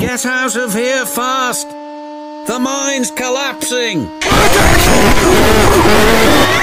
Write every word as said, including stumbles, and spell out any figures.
Get out of here fast! The mine's collapsing!